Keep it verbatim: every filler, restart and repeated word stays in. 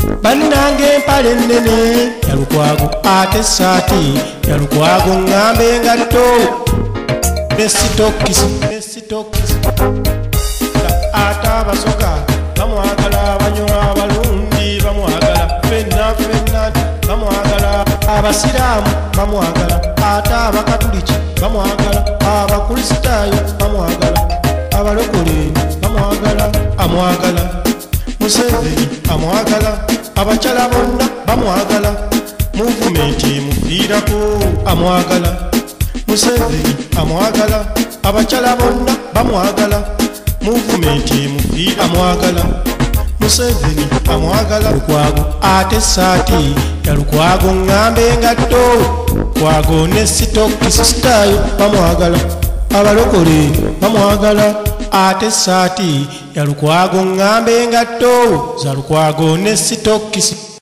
bannange empale ennene ya Lukwago ate essaati ya Lukwago ŋŋambe engatto ne sitokisi ne sitokisi ate abasoka bamwagala abanywa abalungi bamwagala fenna fenna bamwagala abasiraamu bamwagala ate abakatuliki bamwagala abakristaayo bamwagala abalokole bamwagala amwagala Museveni amwagala abakyala bonna bamwagala muvumenti mufiirako amwagala Museveni amwagala abakyala bonna bamwagala muvumenti mufiira amwagala Museveni amwagala Lukwago ate essaati ya Lukwago ŋŋambe engatto Lukwago ne sitokisi sitaayo bamwagala abalokole bamwagala ate essaati ya Lukwago ŋŋambe engatto za Lukwago ne sitokisi